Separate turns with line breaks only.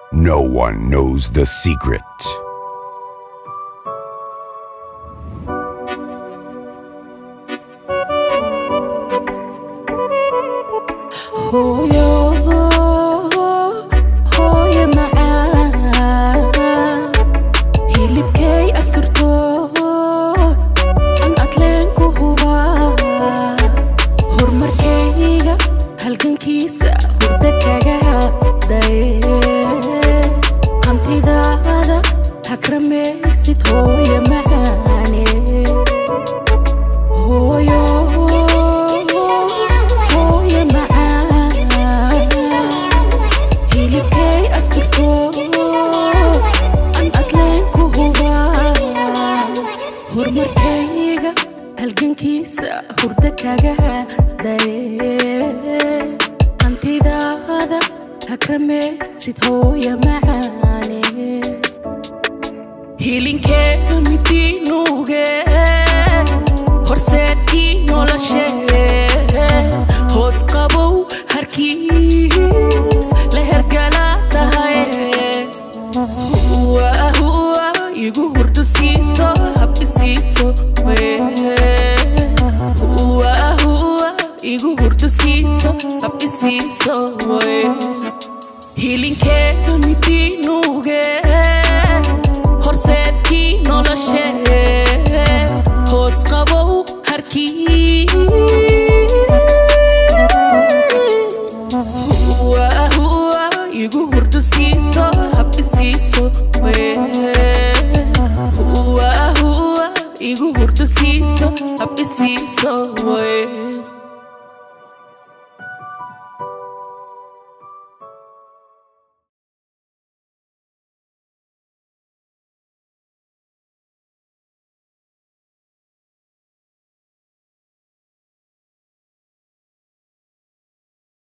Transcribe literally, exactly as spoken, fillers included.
No one knows the secret.
Hooyo, hooyo macaan, hilibkay asturto, an adleenku hubaa, horumarkayga halgankiisa hurda kaga hadhay, hantidaada hakramaysid hooyo macaane. Hooyo, horumarkayga halgankiisa hurda kaga hadhay, hantidaada hakramaysid hooyo macaane. hilinkeeda midiinuge horseedkii noloshee, hoos qabow harkiis la hergala tahay. Huwa huwa igu hurdu siiso habbi siiso, huwa huwa igu hurdu siiso habbi siiso. hilinkeeda midiinuge horseedkii noloshee, hoos qabow harkiis. Huwa huwa igu hurdu siiso habbi siiso, huwa huwa igu hurdu siiso habbi siiso.